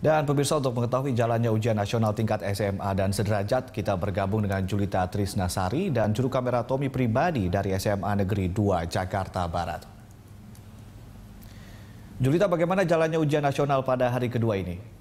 Dan pemirsa, untuk mengetahui jalannya ujian nasional tingkat SMA dan sederajat, kita bergabung dengan Julita Trisnasari dan juru kamera Tommy Pribadi dari SMA Negeri 2 Jakarta Barat. Julita, bagaimana jalannya ujian nasional pada hari kedua ini?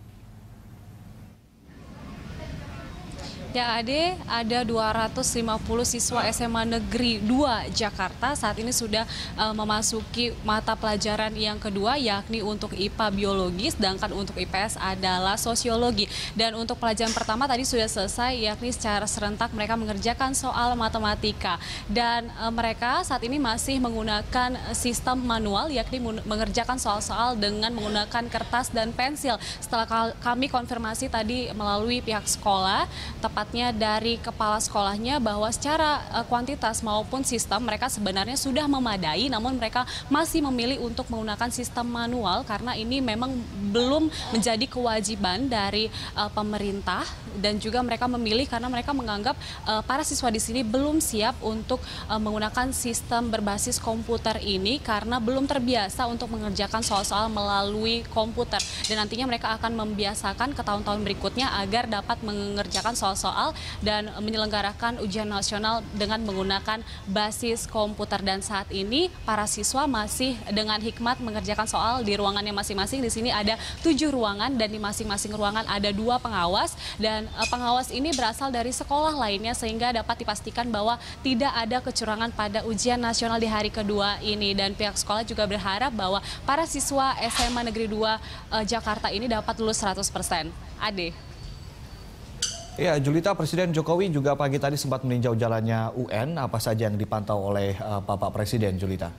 Ya Ade, ada 250 siswa SMA Negeri 2 Jakarta saat ini sudah memasuki mata pelajaran yang kedua, yakni untuk IPA Biologi, sedangkan untuk IPS adalah Sosiologi. Dan untuk pelajaran pertama tadi sudah selesai, yakni secara serentak mereka mengerjakan soal matematika. Dan mereka saat ini masih menggunakan sistem manual, yakni mengerjakan soal-soal dengan menggunakan kertas dan pensil. Setelah kami konfirmasi tadi melalui pihak sekolah, tepatnya dari kepala sekolahnya, bahwa secara kuantitas maupun sistem mereka sebenarnya sudah memadai, namun mereka masih memilih untuk menggunakan sistem manual karena ini memang belum menjadi kewajiban dari pemerintah, dan juga mereka memilih karena mereka menganggap para siswa di sini belum siap untuk menggunakan sistem berbasis komputer ini karena belum terbiasa untuk mengerjakan soal-soal melalui komputer, dan nantinya mereka akan membiasakan ke tahun-tahun berikutnya agar dapat mengerjakan soal-soal dan menyelenggarakan ujian nasional dengan menggunakan basis komputer. Dan saat ini para siswa masih dengan hikmat mengerjakan soal di ruangannya masing-masing. Di sini ada 7 ruangan dan di masing-masing ruangan ada 2 pengawas, dan pengawas ini berasal dari sekolah lainnya sehingga dapat dipastikan bahwa tidak ada kecurangan pada ujian nasional di hari kedua ini. Dan pihak sekolah juga berharap bahwa para siswa SMA Negeri 2 Jakarta ini dapat lulus 100%. Ade. Ya, Julita, Presiden Jokowi juga pagi tadi sempat meninjau jalannya UN. Apa saja yang dipantau oleh Bapak Presiden, Julita?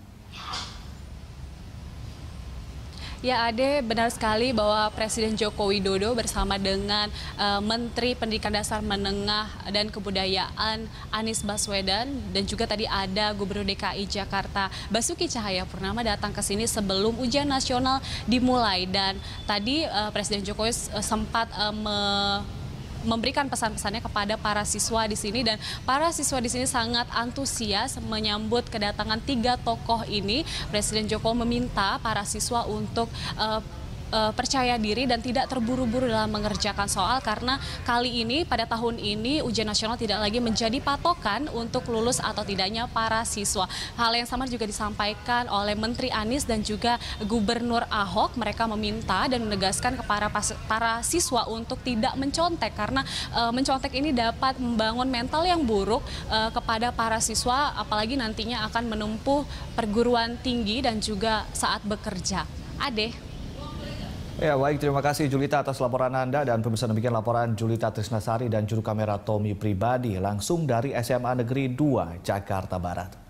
Ya Ade, benar sekali bahwa Presiden Joko Widodo bersama dengan Menteri Pendidikan Dasar Menengah dan Kebudayaan Anies Baswedan, dan juga tadi ada Gubernur DKI Jakarta Basuki Cahayapurnama datang ke sini sebelum ujian nasional dimulai. Dan tadi Presiden Jokowi sempat memberikan pesan-pesannya kepada para siswa di sini, dan para siswa di sini sangat antusias menyambut kedatangan 3 tokoh ini. Presiden Jokowi meminta para siswa untuk percaya diri dan tidak terburu-buru dalam mengerjakan soal, karena kali ini pada tahun ini ujian nasional tidak lagi menjadi patokan untuk lulus atau tidaknya para siswa. Hal yang sama juga disampaikan oleh Menteri Anies dan juga Gubernur Ahok. Mereka meminta dan menegaskan kepada para siswa untuk tidak mencontek, karena mencontek ini dapat membangun mental yang buruk kepada para siswa, apalagi nantinya akan menempuh perguruan tinggi dan juga saat bekerja. Ade. Ya, baik, terima kasih Julita atas laporan Anda, dan pemirsa, demikian laporan Julita Trisnasari dan juru kamera Tommy Pribadi langsung dari SMA Negeri 2 Jakarta Barat.